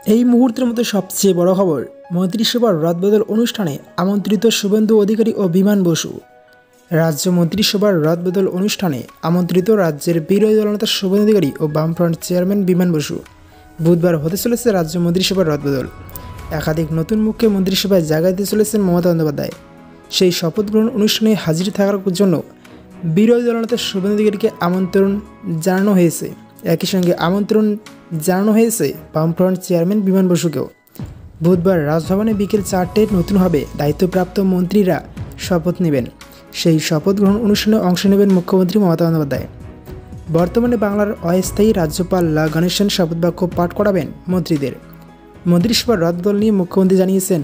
এই মুহূর্তের মধ্যে সবচেয়ে বড় খবর, মন্ত্রিসভার রদবদল অনুষ্ঠানে আমন্ত্রিত শুভেন্দু অধিকারী ও বিমান বসু। রাজ্য মন্ত্রিসভার রদবদল অনুষ্ঠানে আমন্ত্রিত রাজ্যের বিরোধী দলনেতা শুভেন্দু অধিকারী ও বামফ্রন্ট চেয়ারম্যান বিমান বসু। বুধবার হতে চলেছে রাজ্য মন্ত্রিসভার রদবদল। একাধিক নতুন মুখকে মন্ত্রিসভায় জায়গা দিতে চলেছেন মমতা বন্দ্যোপাধ্যায়। সেই শপথ গ্রহণ অনুষ্ঠানে হাজির থাকার জন্য বিরোধী দলনেতা শুভেন্দু অধিকারীকে আমন্ত্রণ জানানো হয়েছে। একই সঙ্গে আমন্ত্রণ জানানো হয়েছে বামফ্রন্ট চেয়ারম্যান বিমান বসুকেও। বুধবার রাজভবনে বিকেল 4টায় নতুনভাবে দায়িত্বপ্রাপ্ত মন্ত্রীরা শপথ নেবেন। সেই শপথ গ্রহণ অনুষ্ঠানে অংশ নেবেন মুখ্যমন্ত্রী মমতা বন্দ্যোপাধ্যায়। বর্তমানে বাংলার অস্থায়ী রাজ্যপাল লা গণেশন শপথ বাক্য পাঠ করাবেন মন্ত্রীদের। মন্ত্রিসভার রদবদল নিয়ে মুখ্যমন্ত্রী জানিয়েছেন,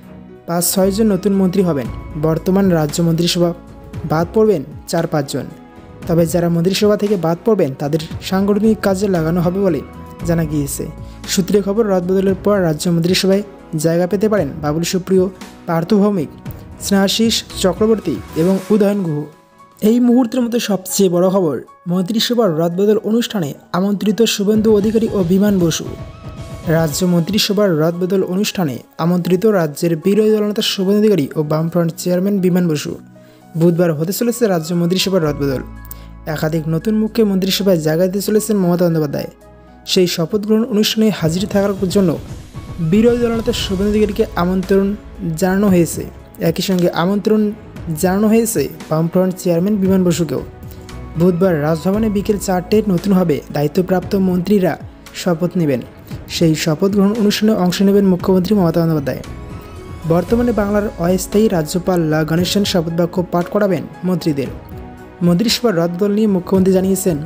5-6 জন নতুন মন্ত্রী হবেন। বর্তমান রাজ্য মন্ত্রিসভা বাদ পড়বেন 4-5 জন। তবে যারা মন্ত্রিসভা থেকে বাদ পড়বেন তাদের সাংগঠনিক কাজে লাগানো হবে বলে জানা গিয়েছে। সূত্রে খবর, রদবদলের পর রাজ্য মন্ত্রিসভায় জায়গা পেতে পারেন বাবুল সুপ্রিয়, পার্থ ভৌমিক, স্নেহাশিস চক্রবর্তী এবং উদয়ন গুহ। এই মুহূর্তের মধ্যে সবচেয়ে বড় খবর, মন্ত্রিসভার রদবদল অনুষ্ঠানে আমন্ত্রিত শুভেন্দু অধিকারী ও বিমান বসু। রাজ্য মন্ত্রিসভার রদবদল অনুষ্ঠানে আমন্ত্রিত রাজ্যের বিরোধী দলনেতা শুভেন্দু অধিকারী ও বামফ্রন্ট চেয়ারম্যান বিমান বসু। বুধবার হতে চলেছে রাজ্য মন্ত্রিসভার রদবদল। একাধিক নতুন মুখকে মন্ত্রিসভায় জায়গা দিতে চলেছেন মমতা বন্দ্যোপাধ্যায়। সেই শপথ গ্রহণ অনুষ্ঠানে হাজির থাকার জন্য বিরোধী দলনেতা শুভেন্দু অধিকারীকে আমন্ত্রণ জানানো হয়েছে। একই সঙ্গে আমন্ত্রণ জানানো হয়েছে বামফ্রন্ট চেয়ারম্যান বিমান বসুকেও। বুধবার রাজভবনে বিকেল 4টায় নতুনভাবে দায়িত্বপ্রাপ্ত মন্ত্রীরা শপথ নেবেন। সেই শপথ গ্রহণ অনুষ্ঠানে অংশ নেবেন মুখ্যমন্ত্রী মমতা বন্দ্যোপাধ্যায়। বর্তমানে বাংলার অস্থায়ী রাজ্যপাল লা গণেশন শপথ বাক্য পাঠ করাবেন মন্ত্রীদের। মন্ত্রিসভার রদবদল নিয়ে মুখ্যমন্ত্রী জানিয়েছেন,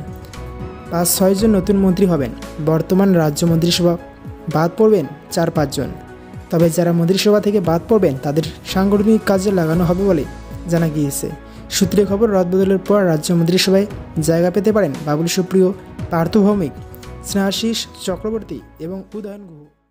5-6 জন নতুন মন্ত্রী হবেন। বর্তমান রাজ্য মন্ত্রিসভা বাদ পড়বেন 4-5 জন। তবে যারা মন্ত্রিসভা থেকে বাদ পড়বেন তাদের সাংগঠনিক কাজে লাগানো হবে বলে জানা গিয়েছে। সূত্রে খবর, রদবদলের পর রাজ্য মন্ত্রিসভায় জায়গা পেতে পারেন বাবুল সুপ্রিয়, পার্থ ভৌমিক, স্নেহাশিস চক্রবর্তী এবং উদয়ন গুহ।